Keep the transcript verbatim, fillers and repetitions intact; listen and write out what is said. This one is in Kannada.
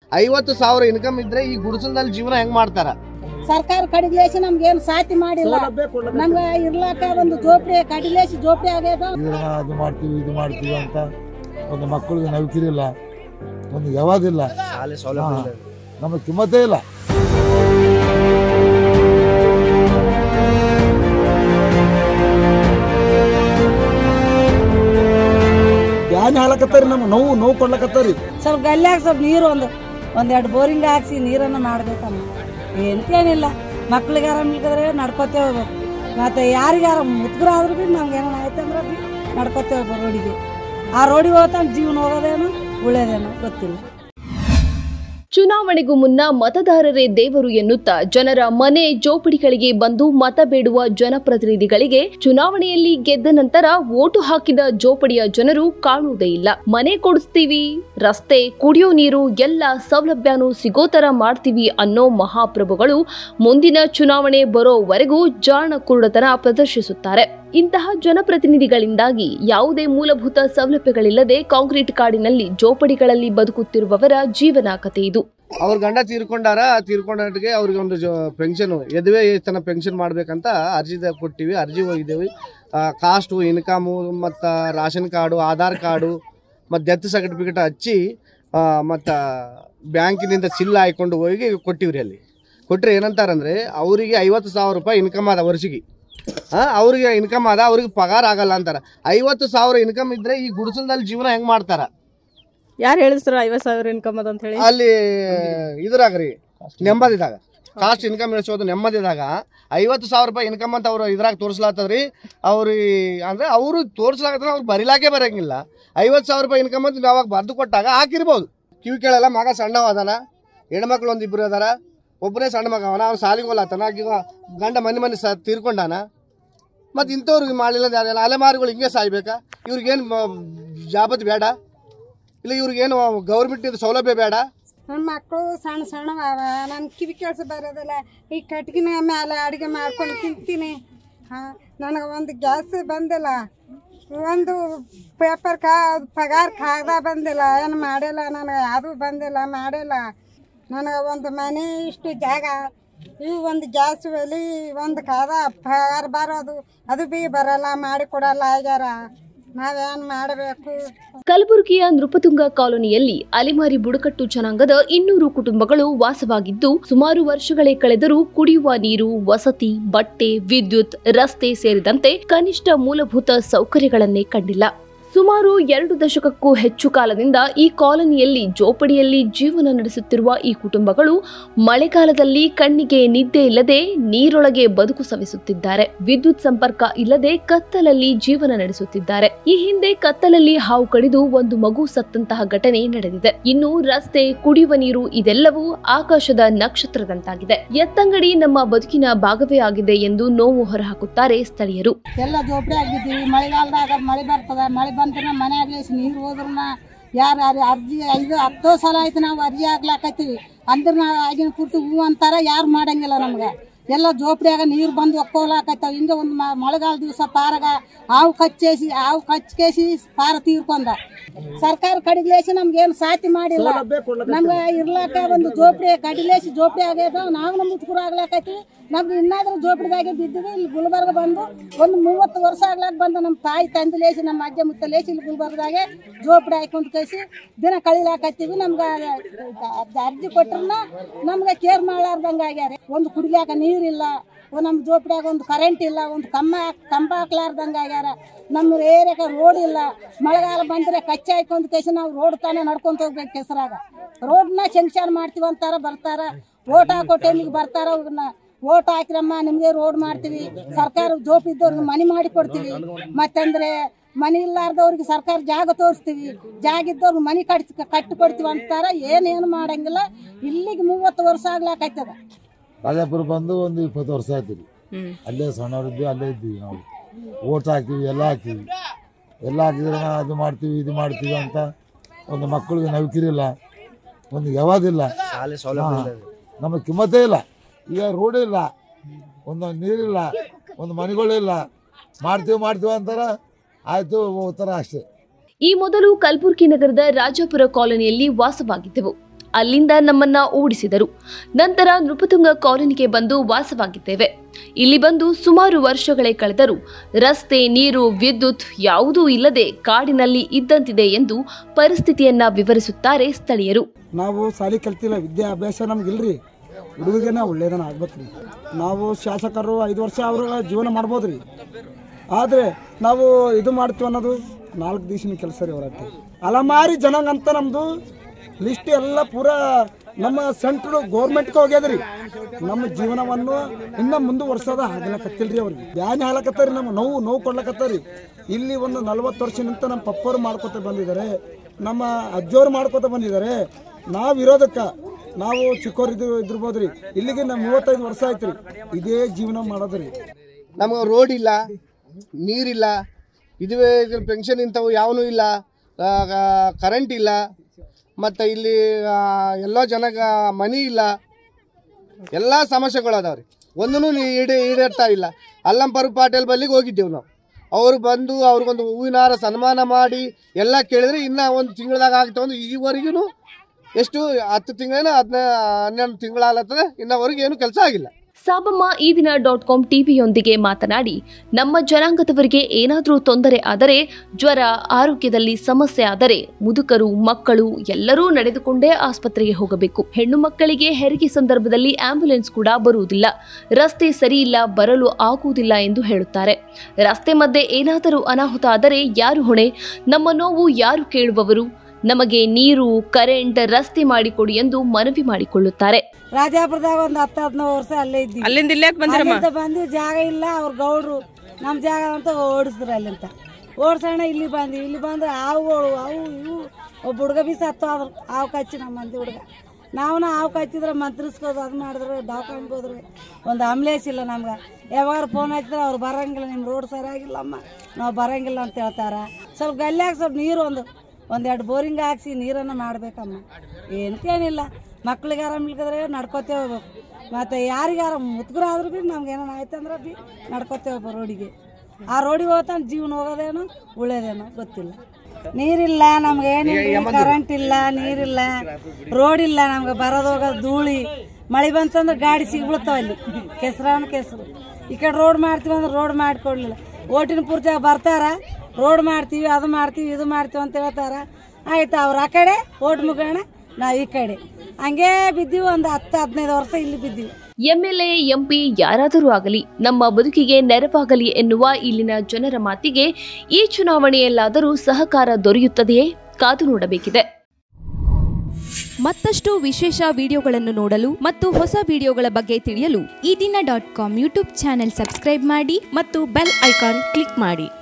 ಐವತ್ತು ಸಾವಿರ ಇನ್ಕಮ್ ಇದ್ರೆ ಈ ಗುಡಿಸಲದಲ್ಲಿ ಜೀವನ ಹೆಂಗ್ ಮಾಡ್ತಾರ? ಸರ್ಕಾರ ಕಡಿಲೇಸಿ ನಮ್ಗೇನು ಸಾಥಿ ಮಾಡಿಲ್ಲ. ನಮ್ಗೆ ಇರ್ಲಾಕ ಒಂದು ಜೋಪಡಿ ಕಡಿಲೇಸಿ ಜೋಪಡಿ ಆಗ್ಯದ. ಅದು ಮಾಡ್ತೀವಿ ಇದು ಮಾಡ್ತೀವಿ ಅಂತ ಒಂದು ಮಕ್ಕಳಿಗೆ ನೌಕರಿಲ್ಲ, ಒಂದು ಯಾವ್ದಿಲ್ಲ, ನಮಗೆ ಕಿಮ್ಮತ್ತೇ ಇಲ್ಲ. ಬ್ಯಾನ್ ಹಾಲಕತ್ತಾರಿ, ನಮ್ಗೆ ನೋವು ನೋವು ಕೊಡ್ಲಕತ್ತಾರಿ. ಸ್ವಲ್ಪ ಗಲ್ಯಾಗ ಸ್ವಲ್ಪ ನೀರು ಒಂದು ಒಂದೆರಡು ಬೋರಿಂಗ್ ಹಾಕ್ಸಿ ನೀರನ್ನು ಮಾಡ್ಬೇಕಮ್ಮ. ಎಂತೇನಿಲ್ಲ, ಮಕ್ಳಿಗೆ ಆರಾಮಿಲ್ಕಂದ್ರೆ ನಡ್ಕೊತೇ ಹೋಗ್ಬೇಕು. ಮತ್ತೆ ಯಾರಿಗಾರ ಮುತ್ಗರಾದ್ರೂ ಭೀ ನಮ್ಗೆ ಏನೋ ಆಯ್ತಂದ್ರೆ ಭೀ ನಡ್ಕೊತೇ ಹೋಗ್ಬೇಕು ರೋಡಿಗೆ. ಆ ರೋಡಿಗೆ ಹೋಗ್ತಾ ಜೀವನ ಹೋಗೋದೇನೋ ಉಳ್ಳೇದೇನೋ ಗೊತ್ತಿಲ್ಲ. ಚುನಾವಣೆಗೂ ಮುನ್ನ ಮತದಾರರೇ ದೇವರು ಎನ್ನುತ್ತಾ ಜನರ ಮನೆ ಜೋಪಡಿಗಳಿಗೆ ಬಂದು ಮತ ಬೇಡುವ ಜನಪ್ರತಿನಿಧಿಗಳಿಗೆ ಚುನಾವಣೆಯಲ್ಲಿ ಗೆದ್ದ ನಂತರ ವೋಟು ಹಾಕಿದ ಜೋಪಡಿಯ ಜನರು ಕಾಣುವುದೇ ಇಲ್ಲ. ಮನೆ ಕೊಡಿಸ್ತೀವಿ, ರಸ್ತೆ, ಕುಡಿಯೋ ನೀರು ಎಲ್ಲ ಸೌಲಭ್ಯನೂ ಸಿಗೋ ತರ ಮಾಡ್ತೀವಿ ಅನ್ನೋ ಮಹಾಪ್ರಭುಗಳು ಮುಂದಿನ ಚುನಾವಣೆ ಬರೋವರೆಗೂ ಜಾಣ ಕುರುಡತನ ಪ್ರದರ್ಶಿಸುತ್ತಾರೆ. ಇಂತಹ ಜನಪ್ರತಿನಿಧಿಗಳಿಂದಾಗಿ ಯಾವುದೇ ಮೂಲಭೂತ ಸೌಲಭ್ಯಗಳಿಲ್ಲದೆ ಕಾಂಕ್ರೀಟ್ ಕಾಡಿನಲ್ಲಿ ಜೋಪಡಿಗಳಲ್ಲಿ ಬದುಕುತ್ತಿರುವವರ ಜೀವನ ಕಥೆ ಇದು. ಅವ್ರ ಗಂಡ ತೀರ್ಕೊಂಡಾರ, ತೀರ್ಕೊಂಡಾಟಿಗೆ ಅವ್ರಿಗೆ ಒಂದು ಪೆನ್ಷನ್ ಎದುವೆ ತನ ಪೆನ್ಷನ್ ಮಾಡ್ಬೇಕಂತ ಅರ್ಜಿ ಕೊಟ್ಟಿವಿ. ಅರ್ಜಿ ಹೋಗಿದ್ದೇವೆ. ಕಾಸ್ಟು, ಇನ್ಕಮು, ಮತ್ತು ರಾಷನ್ ಕಾರ್ಡು, ಆಧಾರ್ ಕಾರ್ಡು ಮತ್ತು ಡೆತ್ ಸರ್ಟಿಫಿಕೇಟ್ ಹಚ್ಚಿ ಮತ್ತು ಬ್ಯಾಂಕಿನಿಂದ ಸಿಲ್ ಹಾಯ್ಕೊಂಡು ಹೋಗಿ ಕೊಟ್ಟಿವ್ರಿ. ಅಲ್ಲಿ ಕೊಟ್ಟರೆ ಏನಂತಾರಂದರೆ ಅವರಿಗೆ ಐವತ್ತು ಸಾವಿರ ರೂಪಾಯಿ ಇನ್ಕಮ್ ಅದ ವರ್ಷಿಗೆ. ಹಾಂ, ಅವ್ರಿಗೆ ಇನ್ಕಮ್ ಅದ, ಅವ್ರಿಗೆ ಪಗಾರ ಆಗಲ್ಲ ಅಂತಾರೆ. ಐವತ್ತು ಸಾವಿರ ಇನ್ಕಮ್ ಇದ್ರೆ ಈ ಗುಡಿಸಲದಲ್ಲಿ ಜೀವನ ಹೆಂಗೆ ಮಾಡ್ತಾರ? ಯಾರು ಹೇಳಿಸ್ತಾರ ಐವತ್ತು ಸಾವಿರ ಇನ್ಕಮ್ ಅದ ಅಂತ ಹೇಳಿ? ಅಲ್ಲಿ ಇದ್ರಾಗ್ರಿ ನೆಮ್ಮದಿದಾಗ ಕಾಸ್ಟ್ ಇನ್ಕಮ್ ಇಳಿಸೋದು ನೆಮ್ಮದಿದಾಗ ಐವತ್ತು ಸಾವಿರ ರೂಪಾಯಿ ಇನ್ಕಮ್ ಅಂತ ಅವ್ರು ಇದ್ರಾಗ ತೋರಿಸ್ಲಾತದ್ರಿ. ಅವ್ರಿಗೆ ಅಂದರೆ ಅವರು ತೋರಿಸ್ಲಾಕತ್ರ ಅವ್ರಿಗೆ ಬರಿಲಾಕೆ ಬರೋಂಗಿಲ್ಲ. ಐವತ್ತು ಸಾವಿರ ರೂಪಾಯಿ ಇನ್ಕಮ್ ಅಂತ ಅವಾಗ ಬರೆದು ಕೊಟ್ಟಾಗ ಹಾಕಿರ್ಬೋದು. ಕಿವಿ ಕೇಳಲ್ಲ, ಮಗ ಸಣ್ಣವ ಅದಾನ, ಹೆಣ್ಮಕ್ಳು ಒಂದು ಇಬ್ಬರು ಅದಾರ, ಒಬ್ಬನೇ ಸಣ್ಣ ಮಗ ಅವನ, ಅವ್ನು ಸಾಲಿಗೆ ಹೋಗ್ಲಾತನ, ಗಂಡ ಮನೆ ಮನೆ ಸ ತೀರ್ಕೊಂಡಾನ. ಮತ್ತು ಇಂಥವ್ರಿಗೆ ಮಾಡಲಿಲ್ಲ ಅಲೆಮಾರಿಗಳು ಹಿಂಗೆ ಸಾಯ್ಬೇಕಾ? ಇವ್ರಿಗೇನು ಜಾಬತ್ ಬೇಡ, ಇಲ್ಲ ಇವ್ರಿಗೇನು ಗೌರ್ಮೆಂಟ್ ಸೌಲಭ್ಯ ಬೇಡ? ನನ್ನ ಮಕ್ಕಳು ಸಣ್ಣ ಸಣ್ಣವ, ನನ್ನ ಕಿವಿ ಕೆಲಸ ಬರೋದಿಲ್ಲ. ಈ ಕಟ್ಗಿನ ಮೇಲೆ ಅಡುಗೆ ಮಾಡ್ಕೊಂಡು ತಿಂತೀನಿ. ಹಾಂ, ನನಗೆ ಒಂದು ಗ್ಯಾಸ್ ಬಂದಿಲ್ಲ, ಒಂದು ಪೇಪರ್ ಕಾ ಪಗಾರ ಕಾಗದ ಬಂದಿಲ್ಲ, ಏನು ಮಾಡಿಲ್ಲ, ನನಗೆ ಯಾವುದೂ ಬಂದಿಲ್ಲ, ಮಾಡಿಲ್ಲ. ನನಗೆ ಒಂದು ಮನೆ, ಇಷ್ಟು ಜಾಗ, ಇವು ಒಂದು ಗ್ಯಾಸ್ ಒಲಿ, ಒಂದು ಕಾದ ಪಗಾರ ಬರೋದು ಅದು ಭೀ ಬರಲ್ಲ, ಮಾಡಿಕೊಡಲ್ಲ ಆಗ್ಯಾರ. ನಾವೇನು ಮಾಡಬೇಕು? ಕಲಬುರಗಿಯ ನೃಪತುಂಗ ಕಾಲೋನಿಯಲ್ಲಿ ಅಲೆಮಾರಿ ಬುಡಕಟ್ಟು ಜನಾಂಗದ ಇನ್ನೂರು ಕುಟುಂಬಗಳು ವಾಸವಾಗಿದ್ದು ಸುಮಾರು ವರ್ಷಗಳೇ ಕಳೆದರೂ ಕುಡಿಯುವ ನೀರು, ವಸತಿ, ಬಟ್ಟೆ, ವಿದ್ಯುತ್, ರಸ್ತೆ ಸೇರಿದಂತೆ ಕನಿಷ್ಠ ಮೂಲಭೂತ ಸೌಕರ್ಯಗಳನ್ನೇ ಕಂಡಿಲ್ಲ. ಸುಮಾರು ಎರಡು ದಶಕಕ್ಕೂ ಹೆಚ್ಚು ಕಾಲದಿಂದ ಈ ಕಾಲೋನಿಯಲ್ಲಿ ಜೋಪಡಿಯಲ್ಲಿ ಜೀವನ ನಡೆಸುತ್ತಿರುವ ಈ ಕುಟುಂಬಗಳು ಮಳೆಗಾಲದಲ್ಲಿ ಕಣ್ಣಿಗೆ ನಿದ್ದೆ ಇಲ್ಲದೆ ನೀರೊಳಗೆ ಬದುಕು ಸವಿಸುತ್ತಿದ್ದಾರೆ. ವಿದ್ಯುತ್ ಸಂಪರ್ಕ ಇಲ್ಲದೆ ಕತ್ತಲಲ್ಲಿ ಜೀವನ ನಡೆಸುತ್ತಿದ್ದಾರೆ. ಈ ಹಿಂದೆ ಕತ್ತಲಲ್ಲಿ ಹಾವು ಕಡಿದು ಒಂದು ಮಗು ಸತ್ತಂತಹ ಘಟನೆ ನಡೆದಿದೆ. ಇನ್ನು ರಸ್ತೆ, ಕುಡಿಯುವ ನೀರು ಇದೆಲ್ಲವೂ ಆಕಾಶದ ನಕ್ಷತ್ರದಂತಾಗಿದೆ. ಎತ್ತಂಗಡಿ ನಮ್ಮ ಬದುಕಿನ ಭಾಗವೇ ಆಗಿದೆ ಎಂದು ನೋವು ಹೊರಹಾಕುತ್ತಾರೆ ಸ್ಥಳೀಯರು. ಎಲ್ಲ ಜೋಪಡಿ ಆಗಿದ್ದೀವಿ. ಮಳೆಗಾಲದಾಗ ಮಳೆ ಬರ್ತದ, ಮಳೆ ಬಂದ್ರೆ ಮನೆ ಆಗ್ಲಿ ನೀರು ಹೋದ್ರನ್ನ ಯಾರು ಅರ್ಜಿ ಐದು ಹತ್ತೋ ಸಲ ಆಯ್ತು ನಾವು ಅರ್ಜಿ ಆಗ್ಲಾಕತ್ತೀವಿ ಅಂದ್ರೆ ನಾವು ಆಗಿನ ಪೂರ್ತಿ ಹೂ ಅಂತಾರ, ಯಾರು ಮಾಡಂಗಿಲ್ಲ. ನಮ್ಗೆ ಎಲ್ಲ ಜೋಪಡಿಯಾಗ ನೀರು ಬಂದು ಒಕ್ಕೋಲಾಕೈತಾವ. ಹಿಂಗೆ ಒಂದು ಮಳೆಗಾಲ ದಿವಸ ಪಾರಾಗ ಹಾವು ಕಚ್ಚೇಸಿ ಹಾವು ಕಚ್ಚೇಸಿ ಪಾರ ತೀರ್ಕೊಂಡ. ಸರ್ಕಾರ ಕಡಿಲೇಸಿ ನಮ್ಗೇನು ಸಾಥಿ ಮಾಡಿಲ್ಲ. ನಮ್ಗೆ ಇರ್ಲಾಕ ಒಂದು ಜೋಪಡಿ ಕಡಿಲೇಸಿ ಜೋಪಡಿ ಆಗ್ಯದ. ನಾವು ನಮ್ಮ ಮುತ್ಕೂರು ಆಗ್ಲಾಕೈತಿವಿ. ನಮ್ಗೆ ಇನ್ನಾದ್ರೂ ಜೋಪಡಿದಾಗೆ ಬಿದ್ದಿವಿ. ಇಲ್ಲಿ ಗುಲ್ಬರ್ಗ ಬಂದು ಒಂದು ಮೂವತ್ತು ವರ್ಷ ಆಗ್ಲಾಕ ಬಂದು ನಮ್ಮ ತಾಯಿ ತಂದೆ ಲೇಸಿ ನಮ್ಮ ಅಜ್ಜ ಮುತ್ತ ಲೇಸಿ ಇಲ್ಲಿ ಗುಲ್ಬರ್ಗದಾಗೆ ಜೋಪಡಿ ಹಾಕೊಂಡು ಕೈಸಿ ದಿನ ಕಳಿಲಾಕತ್ತೀವಿ. ನಮ್ಗೆ ಅರ್ಜಿ ಕೊಟ್ರನ್ನ ನಮ್ಗೆ ಕೇರ್ ಮಾಡಾರ್ದಂಗೆ ಆಗ್ಯಾರ. ಒಂದು ಕುಡಿಲಾಕ ನೀರಿಲ್ಲ, ನಮ್ಮ ಜೋಪಡಿಯಾಗ ಒಂದು ಕರೆಂಟ್ ಇಲ್ಲ, ಒಂದು ಕಮ್ಮ ಕಂಬ ಹಾಕ್ಲಾರ್ದಂಗೆ ಆಗ್ಯಾರ. ನಮ್ಮ ಏರಿಯಾಗ ರೋಡ್ ಇಲ್ಲ. ಮಳೆಗಾಲ ಬಂದರೆ ಕಚ್ಚೆ ಹಾಕೊಂಡು ಕೈಸಿ ನಾವು ರೋಡ್ ತಾನೇ ನಡ್ಕೊಂತ ಹೋಗ್ಬೇಕು. ಕೆಸರಾಗ ರೋಡ್ನ ಶಂಕ್ಷನ್ ಮಾಡ್ತೀವಿ ಅಂತಾರ, ಬರ್ತಾರ. ಓಟ್ ಹಾಕೋ ಟೈಮಿಗೆ ಬರ್ತಾರ. ಅವ್ರನ್ನ ಓಟ್ ಹಾಕಿರಮ್ಮ ನಿಮಗೆ ರೋಡ್ ಮಾಡ್ತೀವಿ, ಸರ್ಕಾರ ಜೋಪ್ ಇದ್ದವ್ರಿಗೆ ಮನೆ ಮಾಡಿ ಕೊಡ್ತೀವಿ, ಮತ್ತಂದ್ರೆ ಮನೆ ಇಲ್ಲಾರ್ದವ್ರಿಗೆ ಸರ್ಕಾರ ಜಾಗ ತೋರಿಸ್ತೀವಿ, ಜಾಗ ಇದ್ದವ್ರಿಗೆ ಮನೆ ಕಟ್ಸಿ ಕಟ್ಟಿ ಕೊಡ್ತೀವಿ ಅಂತಾರ. ಏನೇನು ಮಾಡಂಗಿಲ್ಲ. ಇಲ್ಲಿಗೆ ಮೂವತ್ತು ವರ್ಷ ಆಗ್ಲಾಕೈತದ. ರಾಜಾಪುರ ಬಂದು ಒಂದು ಇಪ್ಪತ್ತು ವರ್ಷ ಆಯ್ತೀವಿ. ಅಲ್ಲೇ ಸಣ್ಣವರಿದ್ವಿ, ಅಲ್ಲೇ ಇದ್ದೀವಿ. ನಾವು ಓಟ್ ಹಾಕ್ತೀವಿ, ಎಲ್ಲ ಹಾಕ್ತೀವಿ. ಎಲ್ಲ ಹಾಕಿದ್ರೆ ಅದು ಮಾಡ್ತೀವಿ ಇದು ಮಾಡ್ತೀವಿ ಅಂತ ಒಂದು ಮಕ್ಕಳಿಗೆ ನೌಕರಿಲ್ಲ, ಒಂದು ಯಾವ್ದಿಲ್ಲ, ನಮಗೆ ಕಿಮ್ಮತ್ತೇ ಇಲ್ಲ. ಈಗ ರೋಡ್ ಇಲ್ಲ, ಒಂದು ನೀರಿಲ್ಲ, ಒಂದು ಮನೆಗಳಿಲ್ಲ. ಮಾಡ್ತೀವಿ ಮಾಡ್ತೀವಿ ಅಂತಾರ, ಆಯ್ತು ಹೋಗ್ತಾರ ಅಷ್ಟೇ. ಈ ಮೊದಲು ಕಲಬುರಗಿ ನಗರದ ರಾಜಾಪುರ ಕಾಲೋನಿಯಲ್ಲಿ ವಾಸವಾಗಿದ್ದೆವು. ಅಲ್ಲಿಂದ ನಮ್ಮನ್ನ ಓಡಿಸಿದರು. ನಂತರ ನೃಪತುಂಗ ಕಾಲೋನಿಗೆ ಬಂದು ವಾಸವಾಗಿದ್ದೇವೆ. ಇಲ್ಲಿ ಬಂದು ಸುಮಾರು ವರ್ಷಗಳೇ ಕಳೆದರೂ ರಸ್ತೆ, ನೀರು, ವಿದ್ಯುತ್ ಯಾವುದೂ ಇಲ್ಲದೆ ಕಾಡಿನಲ್ಲಿ ಇದ್ದಂತಿದೆ ಎಂದು ಪರಿಸ್ಥಿತಿಯನ್ನ ವಿವರಿಸುತ್ತಾರೆ ಸ್ಥಳೀಯರು. ನಾವು ಶಾಲೆ ಕಲ್ತಿಲ್ಲ, ವಿದ್ಯಾಭ್ಯಾಸ ನಮ್ಗಿಲ್ರಿ. ಹುಡುಗನ ಒಳ್ಳೇದನ ಆಗ್ಬೇಕ್ರಿ. ನಾವು ಶಾಸಕರು ಐದು ವರ್ಷ ಅವ್ರ ಜೀವನ ಮಾಡ್ಬೋದ್ರಿ. ಆದರೆ ನಾವು ಇದು ಮಾಡ್ತೀವಿ ಅನ್ನೋದು ನಾಲ್ಕು ದಿವಸನ ಕೆಲಸ ರೀ. ಹೊರಟೆ ಅಲಮಾರಿ ಜನಾಂಗ ಅಂತ ನಮ್ಮದು ಲಿಸ್ಟ್ ಎಲ್ಲ ಪೂರಾ ನಮ್ಮ ಸೆಂಟ್ರು ಗೌರ್ಮೆಂಟ್ಗೆ ಹೋಗ್ಯದ್ರಿ. ನಮ್ಮ ಜೀವನವನ್ನು ಇನ್ನೂ ಮುಂದುವರ್ಸೋದ ಆಗ್ಲಕತ್ತಿಲ್ರಿ. ಅವ್ರಿಗೆ ಬ್ಯಾನಿ ಹಾಲಕತ್ತಾರಿ, ನಮ್ಮ ನೋವು ನೋವು ಕೊಡ್ಲಕತ್ತಾರಿ. ಇಲ್ಲಿ ಒಂದು ನಲ್ವತ್ತು ವರ್ಷ ನಿಂತ ನಮ್ಮ ಪಪ್ಪರು ಮಾಡ್ಕೊತ ಬಂದಿದ್ದಾರೆ, ನಮ್ಮ ಅಜ್ಜೋರು ಮಾಡ್ಕೊತ ಬಂದಿದ್ದಾರೆ. ನಾವು ಇರೋದಕ್ಕೆ ನಾವು ಚಿಕ್ಕವ್ರು ಇದ್ರು ಇದ್ರಬೋದ್ರಿ. ಇಲ್ಲಿಗೆ ನಮ್ಮ ಮೂವತ್ತೈದು ವರ್ಷ ಆಯ್ತು ರೀ ಇದೇ ಜೀವನ ಮಾಡೋದ್ರಿ. ನಮಗೆ ರೋಡ್ ಇಲ್ಲ, ನೀರಿಲ್ಲ, ಇದುವೇ ಪೆನ್ಷನ್ ಇಂಥವು ಯಾವನೂ ಇಲ್ಲ, ಕರೆಂಟ್ ಇಲ್ಲ, ಮತ್ತು ಇಲ್ಲಿ ಎಲ್ಲ ಜನಕ್ಕೆ ಮನಿ ಇಲ್ಲ. ಎಲ್ಲ ಸಮಸ್ಯೆಗಳು ಅದಾವ್ರಿ. ಒಂದೂ ಈಡೇ ಈಡೇರ್ತಾ ಇಲ್ಲ. ಅಲ್ಲಂಪರು ಪಾಟೀಲ್ ಬಲ್ಲಿಗೆ ಹೋಗಿದ್ದೇವೆ ನಾವು. ಅವ್ರು ಬಂದು ಅವ್ರಿಗೊಂದು ಹೂವಿನ ಹಾರ ಸನ್ಮಾನ ಮಾಡಿ ಎಲ್ಲ ಕೇಳಿದ್ರೆ ಇನ್ನೂ ಒಂದು ತಿಂಗಳದಾಗ ಆಗ್ತಾವೆ ಅಂದ್ರೆ ಈವರೆಗೂ ಎಷ್ಟು ಹತ್ತು ತಿಂಗಳೇನೋ ಹದಿನ ಹನ್ನೆರಡು ತಿಂಗಳಾಗ್ಲತ್ತದೆ, ಇನ್ನವರೆಗೆ ಏನು ಕೆಲಸ ಆಗಿಲ್ಲ. ಸಾಬಮ್ಮ ಈ ದಿನ ಡಾಟ್ ಕಾಮ್ ಟಿವಿಯೊಂದಿಗೆ ಮಾತನಾಡಿ, ನಮ್ಮ ಜನಾಂಗದವರಿಗೆ ಏನಾದರೂ ತೊಂದರೆ ಆದರೆ, ಜ್ವರ, ಆರೋಗ್ಯದಲ್ಲಿ ಸಮಸ್ಯೆ ಆದರೆ ಮುದುಕರು, ಮಕ್ಕಳು ಎಲ್ಲರೂ ನಡೆದುಕೊಂಡೇ ಆಸ್ಪತ್ರೆಗೆ ಹೋಗಬೇಕು. ಹೆಣ್ಣು ಮಕ್ಕಳಿಗೆ ಹೆರಿಗೆ ಸಂದರ್ಭದಲ್ಲಿ ಆಂಬ್ಯುಲೆನ್ಸ್ ಕೂಡ ಬರುವುದಿಲ್ಲ. ರಸ್ತೆ ಸರಿಯಿಲ್ಲ, ಬರಲು ಆಗುವುದಿಲ್ಲ ಎಂದು ಹೇಳುತ್ತಾರೆ. ರಸ್ತೆ ಮಧ್ಯೆ ಏನಾದರೂ ಅನಾಹುತ ಆದರೆ ಯಾರು ಹೊಣೆ? ನಮ್ಮ ನೋವು ಯಾರು ಕೇಳುವವರು? ನಮಗೆ ನೀರು, ಕರೆಂಟ್, ರಸ್ತೆ ಮಾಡಿಕೊಡಿ ಎಂದು ಮನವಿ ಮಾಡಿಕೊಳ್ಳುತ್ತಾರೆ. ರಾಜಾಪುರದಾಗ ಒಂದು ಹತ್ತು ಹದಿನೈದು ವರ್ಷ ಅಲ್ಲೇ ಇದ್ದೀವಿ. ಅಲ್ಲಿಂದ ಇಲ್ಲೇ ಅಲ್ಲಿಂದ ಬಂದು ಜಾಗ ಇಲ್ಲ, ಅವ್ರ ಗೌಡ್ರು ನಮ್ಮ ಜಾಗ ಅಂತ ಓಡಿಸಿದ್ರು. ಅಲ್ಲಿಂದ ಓಡಿಸೋಣ ಇಲ್ಲಿ ಬಂದ್ವಿ. ಇಲ್ಲಿ ಬಂದು ಹಾವುಗಳು ಅವು ಇವು ಒಬ್ಬ ಹುಡುಗ ಬಿ ಸತ್ತು ಆದ್ರು. ಹಾವು ಕಚ್ಚಿ ನಮ್ಮ ಮಂದಿ ಹುಡುಗ. ನಾವು ಹಾವು ಕಚ್ಚಿದ್ರೆ ಮಂತ್ರಿಸ್ಕೋದು ಅದು ಮಾಡಿದ್ರೆ ದವಾಖಾನೆಗೆ ಹೋದ್ರೆ ಒಂದು ಆಂಬ್ಯುಲೆನ್ಸ್ ಇಲ್ಲ ನಮ್ಗೆ. ಯಾವಾಗ ಫೋನ್ ಹಚ್ಚಿದ್ರೆ ಅವ್ರು ಬರೋಂಗಿಲ್ಲ, ನಿಮ್ಮ ರೋಡ್ ಸರಿಯಾಗಿಲ್ಲಮ್ಮ, ನಾವು ಬರೋಂಗಿಲ್ಲ ಅಂತ ಹೇಳ್ತಾರೆ. ಸ್ವಲ್ಪ ಗಲ್ಯಾಗ ಸ್ವಲ್ಪ ನೀರು ಒಂದು ಒಂದೆರಡು ಬೋರಿಂಗ್ ಹಾಕ್ಸಿ ನೀರನ್ನು ಮಾಡಬೇಕಮ್ಮ. ಏನಕ್ಕೇನಿಲ್ಲ, ಮಕ್ಳಿಗೆ ಆರಾಮಿಲ್ಕಂದ್ರೆ ನಡ್ಕೋತೇ ಹೋಗ್ಬೇಕು. ಮತ್ತು ಯಾರಿಗಾರ ಮುತ್ಗುರಾದ್ರೂ ಭೀ ನಮ್ಗೆ ಏನಾರು ಆಯ್ತಂದ್ರೆ ಭೀ ನಡ್ಕೋತೇ ಹೋಗ್ಬೇಕು ರೋಡಿಗೆ. ಆ ರೋಡಿಗೆ ಹೋಗ್ತಾನೆ ಜೀವನ ಹೋಗೋದೇನೋ ಉಳ್ಳೇದೇನೋ ಗೊತ್ತಿಲ್ಲ. ನೀರಿಲ್ಲ ನಮ್ಗೆ, ಏನಿಲ್ಲ, ಕರೆಂಟ್ ಇಲ್ಲ, ನೀರಿಲ್ಲ, ರೋಡ್ ಇಲ್ಲ. ನಮ್ಗೆ ಬರೋದು ಹೋಗೋದು ಧೂಳಿ. ಮಳೆ ಬಂತಂದ್ರೆ ಗಾಡಿ ಸಿಗ್ಬಿಡ್ತಾವ ಅಲ್ಲಿ, ಕೆಸರಾನ ಕೆಸರು. ಈ ಕಡೆ ರೋಡ್ ಮಾಡ್ತೀವಿ ಅಂದ್ರೆ ರೋಡ್ ಮಾಡಿಕೊಡ್ಲಿಲ್ಲ. ಓಟಿನ ಪೂರ್ತಿಯಾಗಿ ಬರ್ತಾರ, ರೋಡ್ ಮಾಡ್ತೀವಿ, ಅದು ಮಾಡ್ತೀವಿ, ಇದು ಮಾಡ್ತೀವಿ ಅಂತ ಹೇಳ್ತಾರ. ಆಯ್ತು, ಅವ್ರು ಆ ಕಡೆ ಓಟ್ ಮುಗೋಣ, ನಾವು ಈ ಕಡೆ ಹಂಗೆ ಬಿದ್ದೀವಿ. ಒಂದು ಹತ್ತು ಹದಿನೈದು ವರ್ಷ ಇಲ್ಲಿ ಬಿದ್ದೀವಿ. ಎಂಎಲ್ಎ, ಎಂಪಿ ಯಾರಾದರೂ ಆಗಲಿ ನಮ್ಮ ಬದುಕಿಗೆ ನೆರವಾಗಲಿ ಎನ್ನುವ ಇಲ್ಲಿನ ಜನರ ಮಾತಿಗೆ ಈ ಚುನಾವಣೆಯಲ್ಲಾದರೂ ಸಹಕಾರ ದೊರೆಯುತ್ತದೆಯೇ? ಕಾದು ನೋಡಬೇಕಿದೆ. ಮತ್ತಷ್ಟು ವಿಶೇಷ ವಿಡಿಯೋಗಳನ್ನು ನೋಡಲು ಮತ್ತು ಹೊಸ ವಿಡಿಯೋಗಳ ಬಗ್ಗೆ ತಿಳಿಯಲು ಈ ದಿನ dot com YouTube channel subscribe ಮಾಡಿ ಮತ್ತು ಬೆಲ್ ಐಕಾನ್ ಕ್ಲಿಕ್ ಮಾಡಿ.